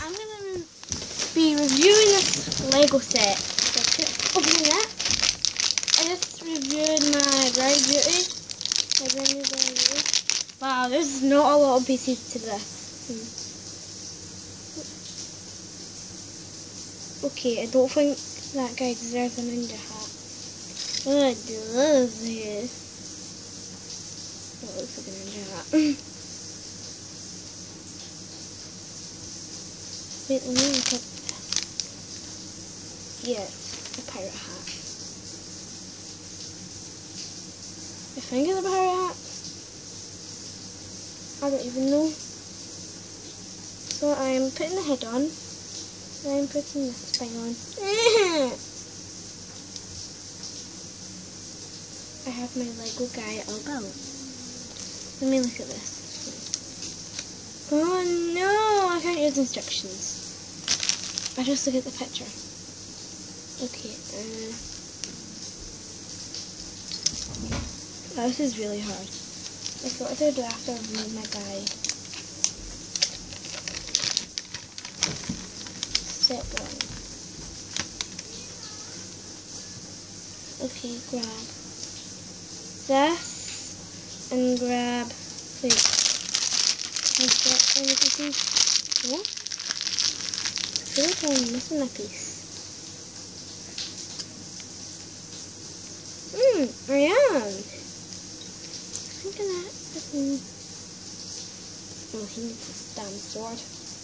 I'm going to be reviewing this Lego set. So opening it. I just reviewed my Bride Beauty. My brand new Bride Beauty. Wow, there's not a lot of pieces to this. Okay, I don't think that guy deserves a ninja hat. Oh, I love this. That looks like a ninja hat. Wait, let me look up. Yes, a pirate hat. I think it's a pirate hat. I don't even know. So I'm putting the head on. I'm putting this thing on. I have my Lego guy all about. Let me look at this. Oh no, I can't use instructions. I just look at the picture. Okay, this is really hard. Like, what did I do after I've made my guy? Step 1. Okay, grab this and grab. Wait. Is that anything? What? I feel like I'm missing a piece. I am. I think that. Oh, he needs this damn sword.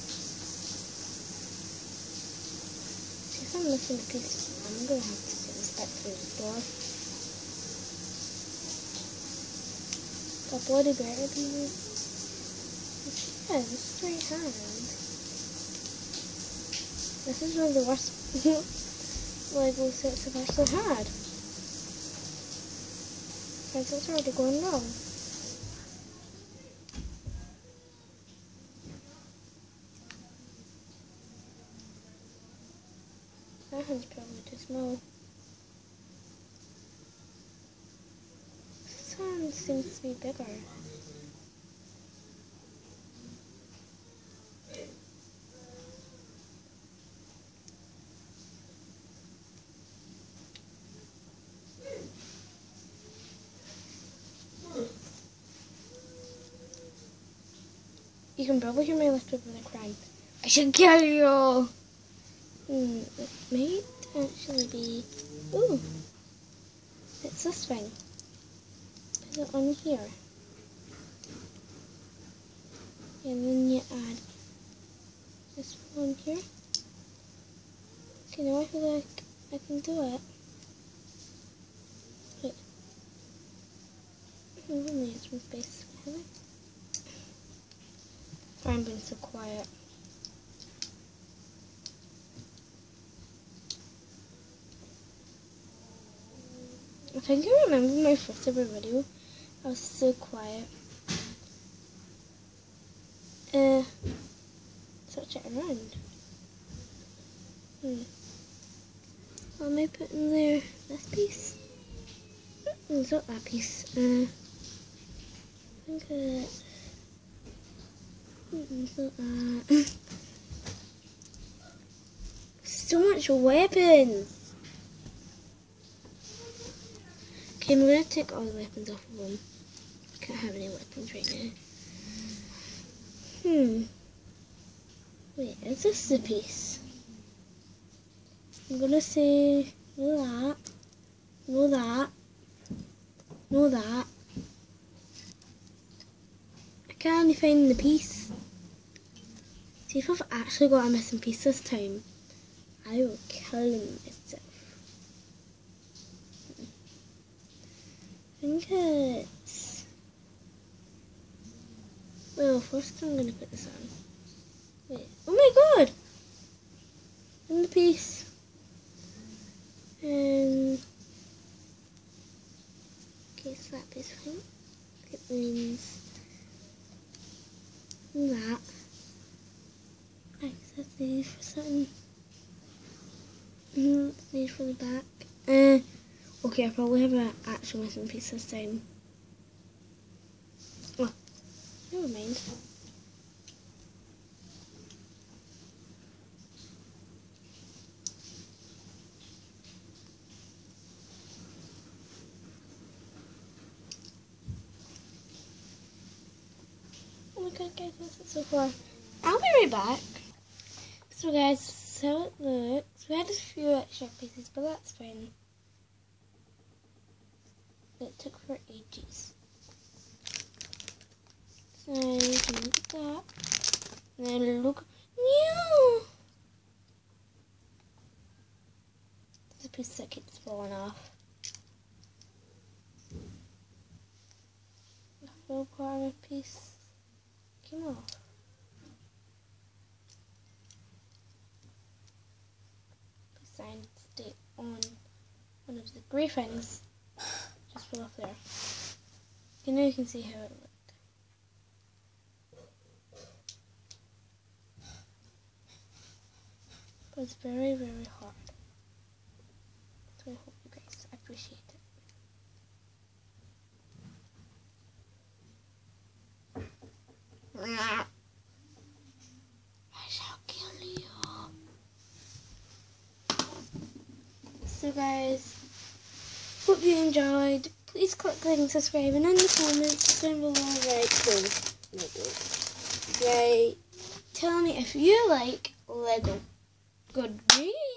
See if I'm missing a piece. I'm gonna have to sit this back through the door. A bloody bear be. Yeah, this straight hand. This is one of the worst Lego sets I've actually had. Because it's already going wrong. That hand's probably too small. This hand seems to be bigger. You can probably hear my left over the crying. I should kill you! It might actually be... Ooh! It's this thing. Put it on here. And then you add this one on here. Okay, now I feel like I can do it. Wait. I'm gonna use some space. Have I? I'm being so quiet. I think I remember my first ever video. I was so quiet. Switch it around. What am I putting there? This piece? It's not that piece. I think it's not that. So much weapons! Okay, I'm going to take all the weapons off of them. I can't have any weapons right now. Wait, is this the piece? I'm going to say no that, no that, no that. I can't find the piece. See if I've actually got a missing piece this time. I will kill myself. I think it's... Well, first I'm going to put this on. Wait. Oh my god! In the piece. And... Okay, so that piece thing. It means... that. That's needed for something. It's needed for the back. Okay, I probably have an actual missing piece this time. Oh, never mind. good guys, that's it so far. I'll be right back. So guys, so it looks. We had a few extra pieces, but that's fine. It took for ages. So you can look at that. And then look. No! There's a piece that keeps falling off. The full part of a piece came off. Signed stay on one of the grey things. Just fell off there. Okay, now you can see how it looked. But it's very, very hard. So I hope you guys appreciate it. I shall kill you. So guys, hope you enjoyed. Please click like and subscribe, and in the comments down below tell me if you like Lego. Good read.